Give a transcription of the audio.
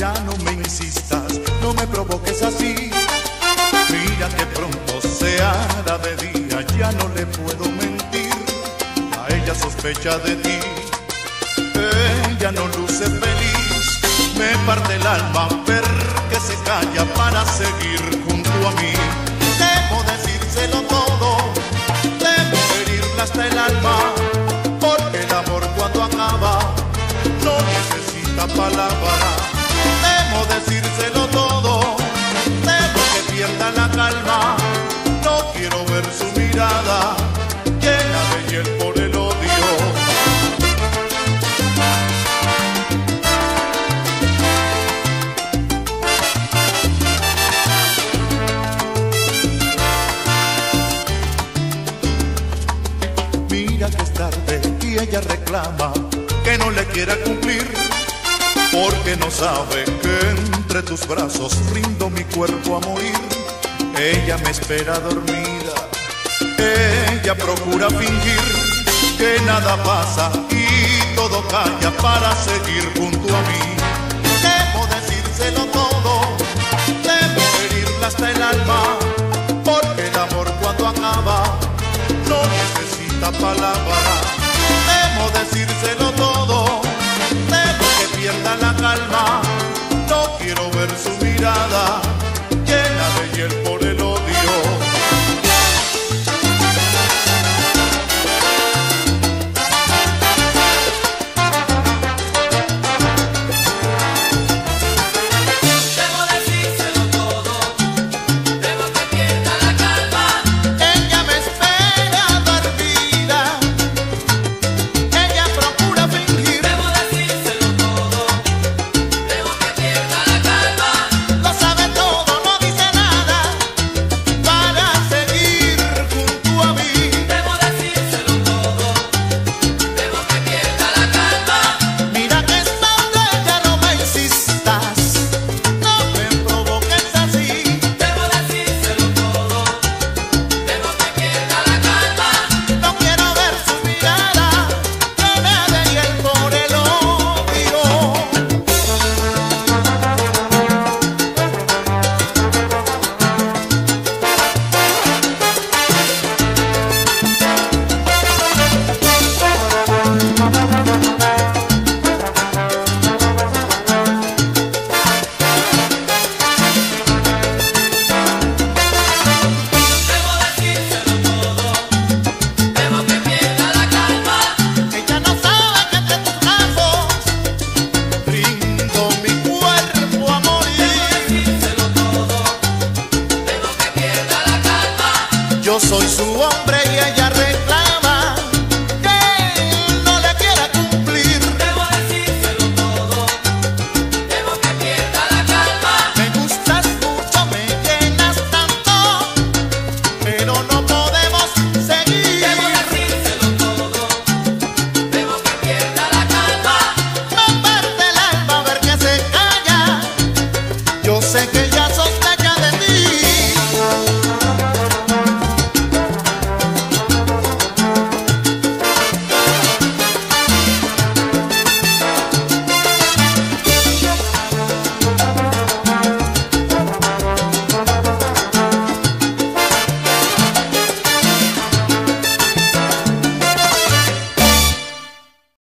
ya no me insistas, no me provoques así. Mira que pronto se hará de día, ya no le puedo mentir. A ella sospecha de ti, ella no luce feliz. Me parte el alma ver que se calla para seguir junto a mí. Debo decírselo todo, debo herirla hasta el alma, porque el amor cuando acaba no necesita palabras. Debo decírselo todo, debo que pierda la calma. No quiero ver su mirada llena de hiel por el odio. Mira que es tarde y ella reclama que no le quiera cumplir, porque no sabe que entre tus brazos rindo mi cuerpo a morir. Ella me espera dormida, ella procura fingir que nada pasa y todo calla para seguir junto a mí.